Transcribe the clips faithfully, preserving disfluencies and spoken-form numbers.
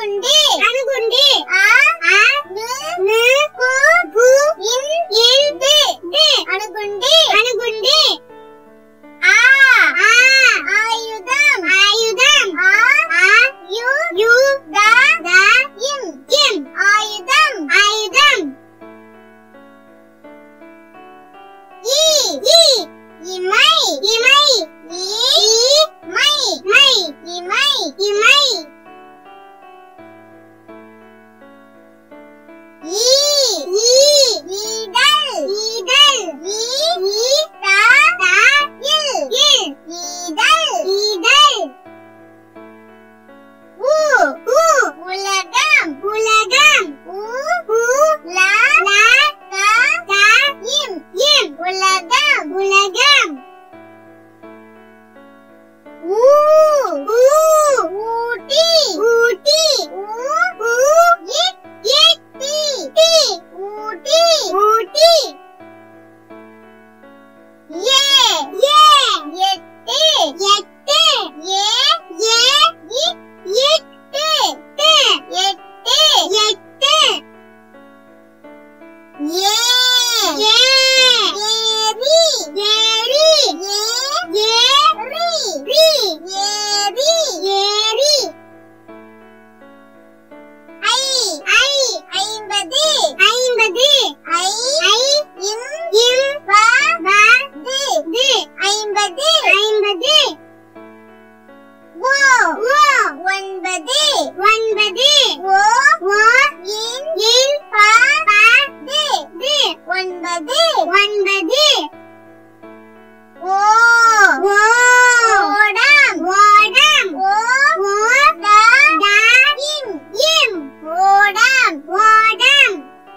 அணுகுண்டு அணுகுண்டு ஆ ஆ நு நு கு கு இன் இன் து து அணுகுண்டு அணுகுண்டு ஆ ஆ ஆயுதம் ஆயுதம் ஆ ஆ யு யு த த இம் இம் ஆயுதம் ஆயுதம் இ இ இமை இமை இ மை மை இமை இமை ஈ ஈ ஈதல் ஈதல் ஈ ஈ த த இல் இல் ஈதல் ஈதல் உ உ உலகம் உலகம் உ உ ல ல க க இம் இம் உலகம் உலகம் ஊ ஊ ஊட்டி ஊட்டி ஊ ஊ இட் இட் டி டி ஊட்டி ஊட்டி ஏ ஏ எட்டு எட்டு ஏ ஏ இட் எட்டு டு எட்டு எட்டு ஏ ஏ ஏரி ஏரி ஏ ஏரி ரி ஏரி ஏரி ஐ ஐ ஐம்பது ஐம்பது ஐ ஐ இம் இம் ப ப து து ஐம்பது ஐம்பது ஓ ஓ ஒன்பது ஒன்பது ஓ ஓ இன் இன் ப ப து து ஒன்பது ஒன்பது ஓ ஓ ஓடம் ஓடம் ஓ ஓ த த இம் இம் ஓடம் ஓடம்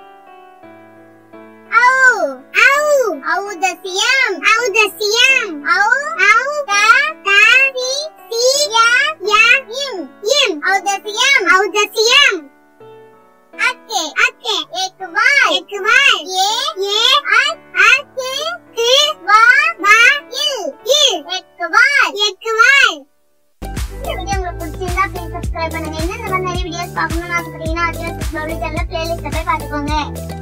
ஔ ஔ ஔதசியம் ஔதசியம் ஔ ஔ த த சி சி ய ய இம் இம் ஔதசியம் ஔதசியம் அக்கே அக்கே எக்வால் எக்வால் ஏ ஏ அக் அக்கு கு வா வா இல் இல் எக்வால் எக்வால். இந்த வீடியோ உங்களுக்கு பிடிச்சிருந்தா ப்ளீஸ் சப்ஸ்கிரைப் பண்ணுங்க. இன்னும் இந்த மாதிரி நிறைய வீடியோஸ் பார்க்கணும்னு ஆசைப்பட்டீங்கன்னா அதிகம் சேனல்ல பிளேலிஸ்ட்ல போய் பார்த்துக்கோங்க.